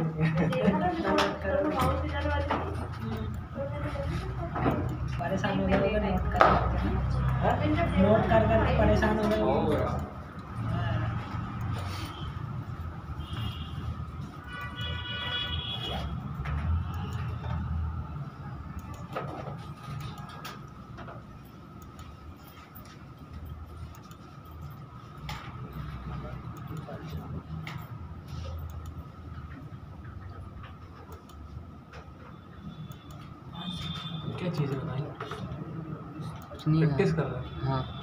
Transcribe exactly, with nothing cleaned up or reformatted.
परेशान हो गए नोट कर नोट कर करके परेशान हो गए। क्या चीज़ है बताइए? कुछ नहीं है। प्रैक्टिस कर रहा है। हाँ।